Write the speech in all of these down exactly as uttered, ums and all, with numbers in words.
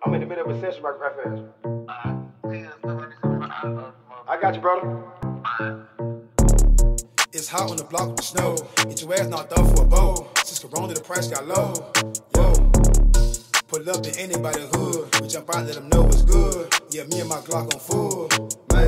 I'm in the middle of a session right, right fast. I got you, brother. It's hot on the block with the snow. Get your ass knocked off for a bowl. Since Corona, the price got low. Yo, pull up in anybody's hood. We jump out, let them know what's good. Yeah, me and my Glock on full. Man,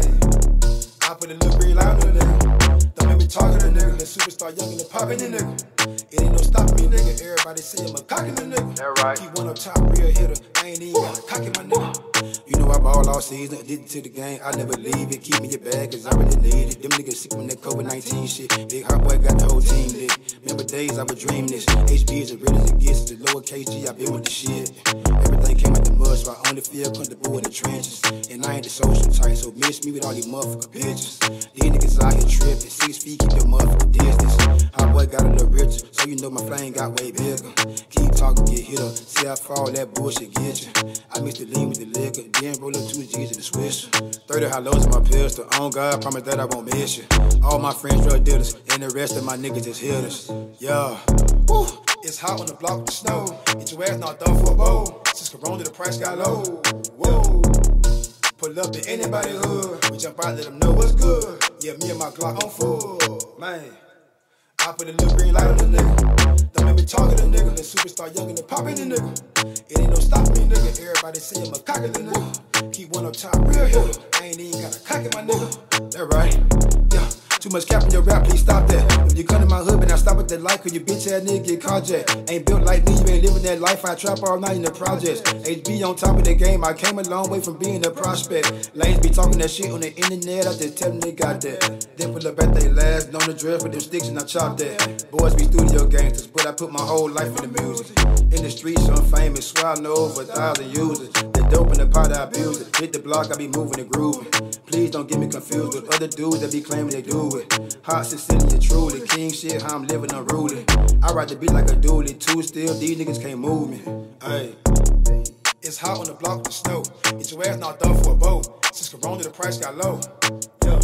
I put a little green light on the nigga. Don't make me talk to the nigga. The superstar young and the poppin' the nigga. It ain't no stopping me, nigga. Everybody say I'm a cocky the nigga. That right. Keep one up top, real hitter. I ain't even got a cocky my nigga. You know I ball all season, addicted to the game. I never leave it. Keep me your bag, cause I really need it. Them niggas sick from that COVID nineteen shit. Bigg Hotboy got the whole team lit. Remember days I would dream this. H B is as real as it gets. The lowercase G, I been with the shit. Everything came out the mud, so I only feel comfortable in the trenches. And I ain't the social type, so miss me with all these motherfucking bitches. These niggas out here tripping. Six feet, keep your motherfucking distance. Hotboy got a little richer, so you know my flame got way bigger. Keep talking, get hit up. See how far that bullshit get you. I mix the lean with the liquor, then roll up two G's in the swisher. thirty hollows in my pistol. On God, promise that I won't miss you. All my friends drug dealers, and the rest of my niggas is hitters. Yeah. Woo. It's hot on the block with the snow. Get your ass knocked off for a bowl. Since Corona, the price got low. Whoa. Pull up in anybody's hood. We jump out, let them know what's good. Yeah, me and my Glock on full. Man, I put a little green light on the nigga. Don't make me talk to the nigga. The superstar young and the poppin' the nigga. It ain't no stopping me, nigga. Everybody say I'm a cocky the nigga. Keep one up top, real hitter. I ain't even got a cocky my nigga. That right. Yeah. Too much cap in your rap, please stop that. If you come to my hood, but now stop at that light, cause you bitch ass nigga get carjacked. Ain't built like me, you ain't living that life. I trap all night in the projects. H B on top of the game, I came a long way from being a prospect. Lanes be talking that shit on the internet, I just tell them they got that. Then pull up at they last, known the drill with them sticks and I chop that. Boys be studio gangsters, but I put my whole life in the music. In the streets, I'm famous, swear I know over a thousand users. The dope in the pot, I abuse it. Hit the block, I be moving and grooving. Please don't get me confused with other dudes that be claiming they do it. Hot Sicilian, truly, king shit, how I'm living unruly. I ride the beat like a dually, two still, these niggas can't move me. Ay. It's hot on the block with the snow. Get your ass knocked off for a bowl. Since Corona, the price got low. Yeah.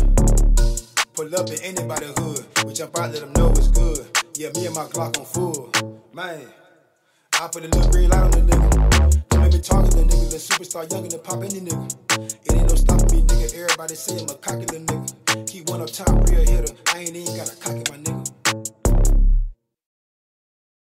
Pull up in anybody's hood. We jump out, let them know it's good. Yeah, me and my Glock on full. Man, I put a little green light on the nigga. Don't make me talk to the nigga. The superstar young and the pop any nigga. It ain't no stopping me, nigga. Everybody say I'm a cocky little nigga. Keep one up top, real hitter. I ain't even got a cocky my nigga.